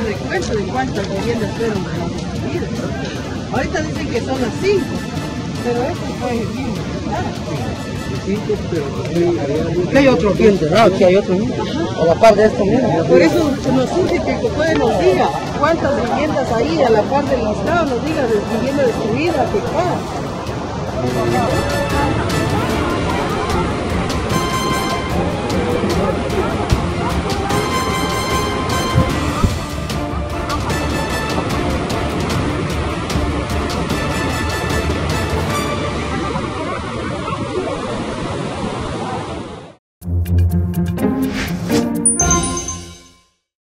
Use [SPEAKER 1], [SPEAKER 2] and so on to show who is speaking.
[SPEAKER 1] recuento de cuántas viviendas fueron destruidas. Ahorita dicen que son las 5, pero esto fue bien.
[SPEAKER 2] Hay otro bien enterrado, sí hay otro mismo, a la par de esto mismo.
[SPEAKER 1] Por eso nos urge que el COPODE nos diga cuántas viviendas hay a la par del listado, nos diga de vivienda destruida, afectada.